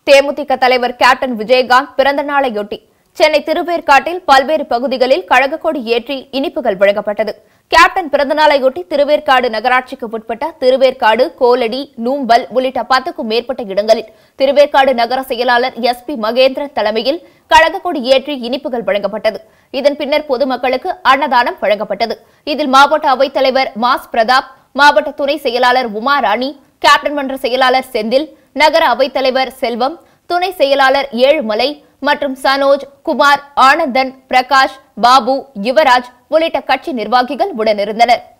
தேமுதிக தலைவர் கேப்டன் விஜயகாந்த் பிறந்த நாளையொட்டி சென்னை திருவேற்காட்டில் பல்வேறு பகுதிகளில் கழக கொடி ஏற்றி இனிப்புகள் வழங்கப்பட்டது. கேப்டன் பிறந்தநாளையொட்டி திருவேற்காடு நகராட்சிக்கு உட்பட்ட திருவேற்காடு, கோலடி, நூம்பல் உள்ளிட்ட 10க்கும் மேற்பட்ட இடங்களில் திருவேற்காடு நகர செயலாளர் SP மகேந்திரன் தலைமையில் கழக கொடி ஏற்றி இனிப்புகள் வழங்கப்பட்டது. இதன் பின்னர் பொதுமக்களுக்கு அன்னதானம் வழங்கப்பட்டது. இதில் மாவட்ட அவைத்தலைவர் மாஸ் பிரதாப், மாவட்ட துணை செயலாளர் உமாராணி, கேப்டன் மன்ற செயலாளர் செந்தில், நகர அவைத்தலைவர் செல்வம், துணை செயலாளர் ஏழுமலை மற்றும் சனோஜ், குமார், ஆனந்தன், பிரகாஷ், பாபு, யுவராஜ் உள்ளிட்ட கட்சி நிர்வாகிகள் உடனிருந்தனர்.